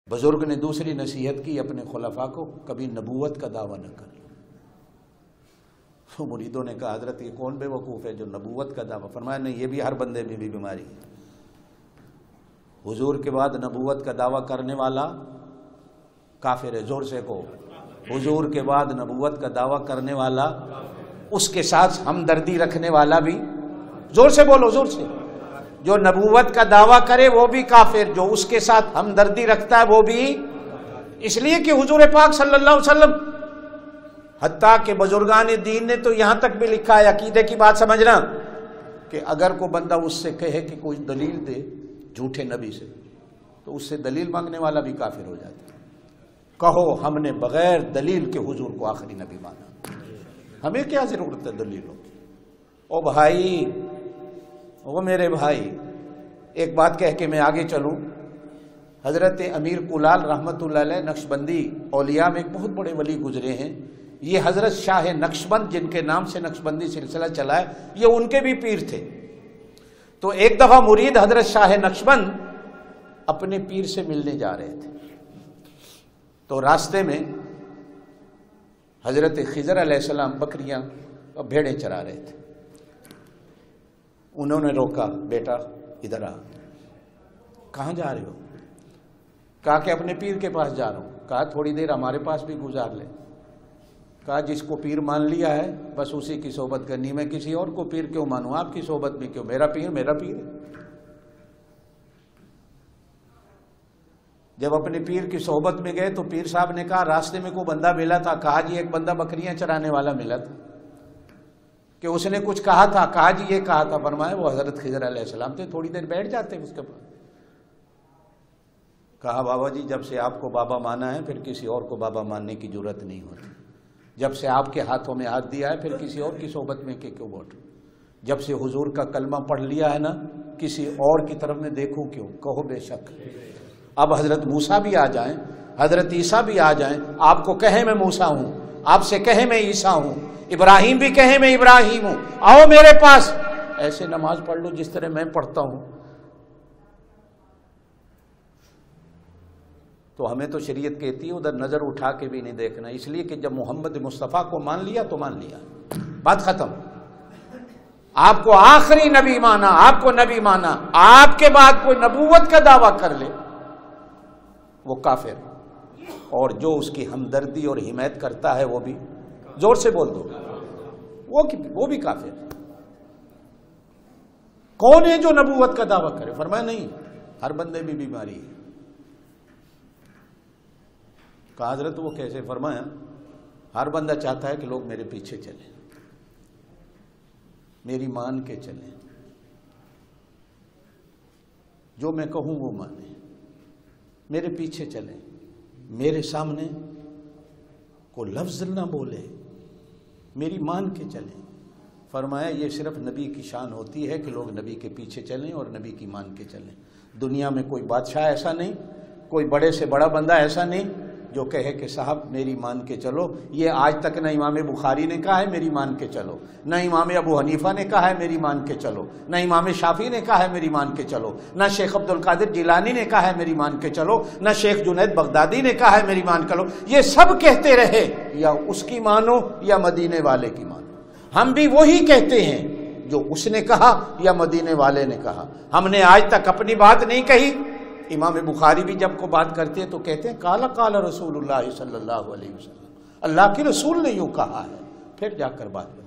بزرگ نے دوسری نصیحت کی اپنے خلفاء کو، کبھی نبوت کا دعویٰ نہ کر لو۔ تو مریدوں نے کہا حضرت یہ کون بے وقوف ہے جو نبوت کا دعویٰ؟ فرمایا نہیں، یہ بھی ہر بندے میں بھی بیماری ہے۔ حضور کے بعد نبوت کا دعویٰ کرنے والا کافر ہے، زور سے کہو۔ حضور کے بعد نبوت کا دعویٰ کرنے والا، اس کے ساتھ ہمدردی رکھنے والا بھی، زور سے بولو، زور سے، جو نبوت کا دعویٰ کرے وہ بھی کافر، جو اس کے ساتھ ہمدردی رکھتا ہے وہ بھی۔ اس لیے کہ حضور پاک صلی اللہ علیہ وسلم، حتیٰ کہ بزرگان دین نے تو یہاں تک بھی لکھا ہے، عقیدے کی بات سمجھنا، کہ اگر کوئی بندہ اس سے کہے کہ کوئی دلیل دے جھوٹے نبی سے، تو اس سے دلیل مانگنے والا بھی کافر ہو جاتا ہے۔ کہو ہم نے بغیر دلیل کے حضور کو آخری نبی مانا، ہمیں کیا ضرورت ہے دلیلوں کی؟ او بھائی، وہ میرے بھائی، ایک بات کہہ کے میں آگے چلوں۔ حضرت امیر کلال رحمت اللہ علیہ نقشبندی اولیاء میں ایک بہت بڑے ولی گزرے ہیں۔ یہ حضرت شاہ نقشبند، جن کے نام سے نقشبندی سلسلہ چلا ہے، یہ ان کے بھی پیر تھے۔ تو ایک دفعہ مرید حضرت شاہ نقشبند اپنے پیر سے ملنے جا رہے تھے، تو راستے میں حضرت خضر علیہ السلام بکریاں اور بھیڑیں چرا رہے تھے۔ انہوں نے روکا، بیٹا ادھر آ۔ کہاں جا رہے ہو؟ کہا کہ اپنے پیر کے پاس جا رہا ہوں۔ کہا تھوڑی دیر ہمارے پاس بھی گزار لے۔ کہا جس کو پیر مان لیا ہے بس اسی کی صحبت کرنی، میں کسی اور کو پیر کیوں مانوں؟ آپ کی صحبت میں کیوں؟ میرا پیر میرا پیر ہے۔ جب اپنے پیر کی صحبت میں گئے تو پیر صاحب نے کہا راستے میں کوئی بندہ ملا تھا؟ کہا جی ایک بندہ بکریاں چرانے والا ملا تھا، کہ اس نے کچھ کہا تھا؟ کہا جی یہ کہا تھا۔ فرمایا وہ حضرت خضر علیہ السلام تھے، تھوڑی دیر بیٹھ جاتے اس کے پاس۔ کہا بابا جی جب سے آپ کو بابا مانا ہے پھر کسی اور کو بابا ماننے کی ضرورت نہیں ہوتی۔ جب سے آپ کے ہاتھوں میں ہاتھ دیا ہے پھر کسی اور کی صحبت میں کہ کیوں بیٹھوں؟ جب سے حضور کا کلمہ پڑھ لیا ہے نا، کسی اور کی طرف میں دیکھوں کیوں؟ کہو بے شک۔ اب حضرت موسیٰ بھی آ جائیں، حضرت عیسیٰ بھی آ جائیں، آپ کو کہیں میں موسیٰ ہوں، آپ سے کہیں میں عیسیٰ ہوں، ابراہیم بھی کہیں میں ابراہیم ہوں، آؤ میرے پاس، ایسے نماز پڑھ لو جس طرح میں پڑھتا ہوں۔ تو ہمیں تو شریعت کہتی ہے ادھر نظر اٹھا کے بھی نہیں دیکھنا، اس لیے کہ جب محمد مصطفیٰ کو مان لیا تو مان لیا، بات ختم۔ آپ کو آخری نبی مانا، آپ کو نبی مانا، آپ کے بعد کوئی نبوت کا دعویٰ کر لے وہ کافر، اور جو اس کی ہمدردی اور حمایت کرتا ہے وہ بھی، زور سے بول دو، وہ بھی کافر۔ کون ہے جو نبوت کا دعویٰ کرے؟ فرمایا نہیں، ہر بندے میں بیماری ہے۔ کہا حضرت وہ کیسے؟ فرمایا ہر بندہ چاہتا ہے کہ لوگ میرے پیچھے چلیں، میری مان کے چلیں، جو میں کہوں وہ مانیں، میرے پیچھے چلیں، میرے سامنے کو لفظ نہ بولے، میری مان کے چلیں۔ فرمایا یہ صرف نبی کی شان ہوتی ہے کہ لوگ نبی کے پیچھے چلیں اور نبی کی مان کے چلیں۔ دنیا میں کوئی بادشاہ ایسا نہیں، کوئی بڑے سے بڑا بندہ ایسا نہیں جو کہے کہ صاحب میری مان کے چلو۔ یہ آج تک نہ امام بخاری نے کہا ہے میری مان کے چلو، نہ امام ابو حنیفہ نے کہا ہے میری مان کے چلو، نہ امام شافعی نے کہا ہے میری مان کے چلو، نہ شیخ عبد القادر جیلانی نے کہا ہے میری مان کے چلو، نہ شیخ جنید بغدادی نے کہا ہے میری مان چلو۔ یہ سب کہتے رہے یا اس کی مانو یا مدینے والے کی مانو۔ ہم بھی وہی کہتے ہیں جو اس نے کہا یا مدینے والے نے کہا۔ ہم نے آج تک اپنی بات نہیں کہی۔ امام بخاری بھی جب کو بات کرتے ہیں تو کہتے ہیں قال قال رسول اللہ صلی اللہ علیہ وسلم، اللہ کے رسول نے یوں کہا ہے، پھر جا کر بات